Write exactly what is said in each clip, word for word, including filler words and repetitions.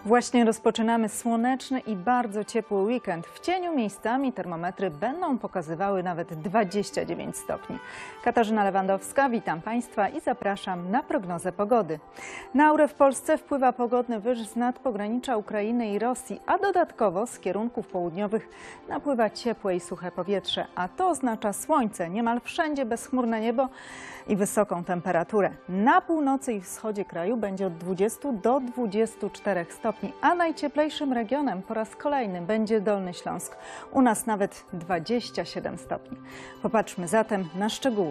Właśnie rozpoczynamy słoneczny i bardzo ciepły weekend. W cieniu miejscami termometry będą pokazywały nawet dwadzieścia dziewięć stopni. Katarzyna Lewandowska, witam Państwa i zapraszam na prognozę pogody. Na aurę w Polsce wpływa pogodny wyż z nadpogranicza Ukrainy i Rosji, a dodatkowo z kierunków południowych napływa ciepłe i suche powietrze, a to oznacza słońce, niemal wszędzie bezchmurne niebo i wysoką temperaturę. Na północy i wschodzie kraju będzie od dwudziestu do dwudziestu czterech stopni, a najcieplejszym regionem po raz kolejny będzie Dolny Śląsk. U nas nawet dwadzieścia siedem stopni. Popatrzmy zatem na szczegóły.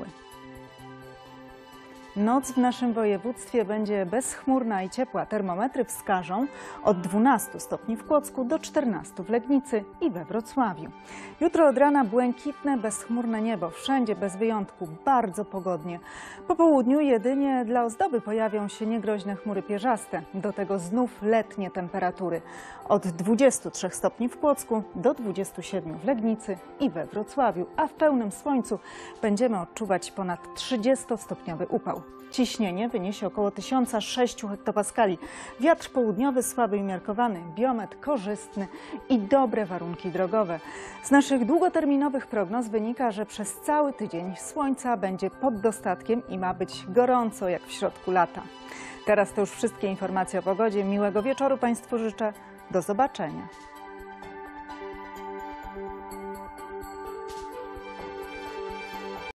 Noc w naszym województwie będzie bezchmurna i ciepła. Termometry wskażą od dwunastu stopni w Kłodzku do czternastu w Legnicy i we Wrocławiu. Jutro od rana błękitne, bezchmurne niebo. Wszędzie bez wyjątku bardzo pogodnie. Po południu jedynie dla ozdoby pojawią się niegroźne chmury pierzaste. Do tego znów letnie temperatury. Od dwudziestu trzech stopni w Kłodzku do dwudziestu siedmiu w Legnicy i we Wrocławiu. A w pełnym słońcu będziemy odczuwać ponad trzydziestostopniowy upał. Ciśnienie wyniesie około tysiąc sześć hektopaskali. Wiatr południowy słaby i umiarkowany, biometr korzystny i dobre warunki drogowe. Z naszych długoterminowych prognoz wynika, że przez cały tydzień słońca będzie pod dostatkiem i ma być gorąco jak w środku lata. Teraz to już wszystkie informacje o pogodzie. Miłego wieczoru Państwu życzę. Do zobaczenia.